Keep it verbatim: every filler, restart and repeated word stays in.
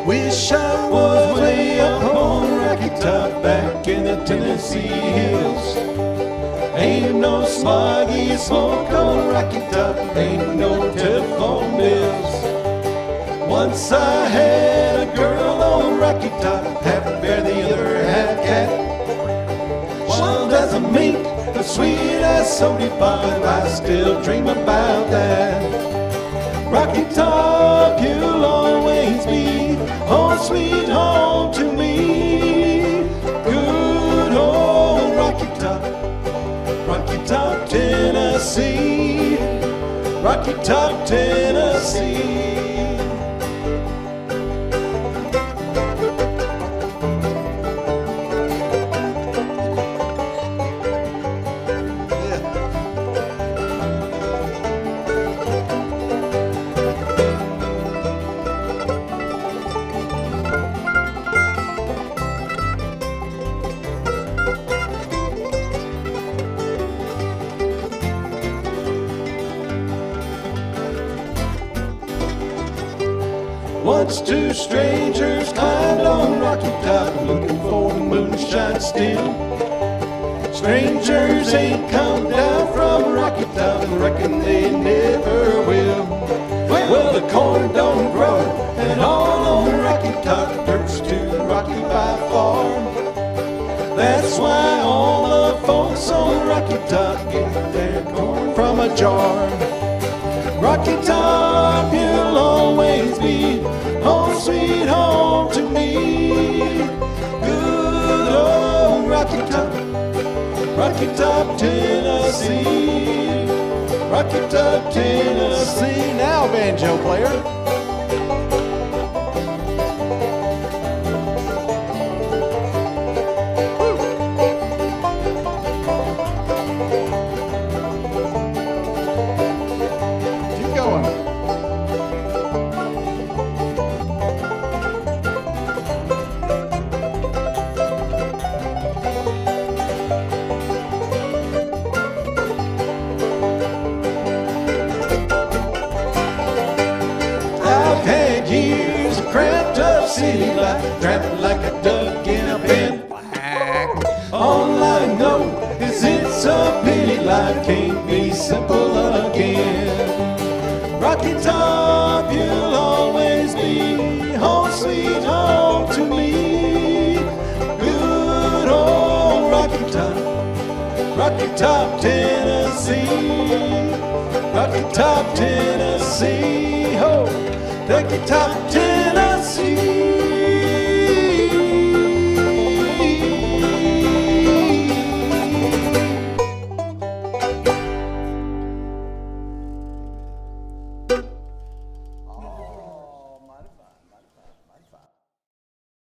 Wish I was way up on Rocky Top back in the Tennessee hills. Ain't no smoggy smoke on Rocky Top, ain't no telephone bills. Once I had a girl on Rocky Top, half bear, the other half cat. Wild as a mink, as sweet as sody pop, I still dream about that. Rocky Top, you'll always be home sweet home to me. Good old Rocky Top, Rocky Top, Tennessee. Rocky Top, Tennessee. Once two strangers climbed on Rocky Top, looking for moonshine still. Strangers ain't come down from Rocky Top, and reckon they never will. Well, the corn don't grow at all on Rocky Top, dirt's too rocky by far. That's why all the folks on Rocky Top get their corn from a jar. Rocky Top, you'll always be home sweet home to me. Good old Rocky Top, Rocky Top, Tennessee. Rocky Top, Tennessee. Now, banjo player. Years of cramped up city life, trapped like a duck in a pen. All I know is it's a pity life can't be simple again. Rocky Top, you'll always be home sweet home to me. Good old Rocky Top, Rocky Top, Tennessee. Rocky Top, Tennessee. Ho! Rocky Top, Tennessee.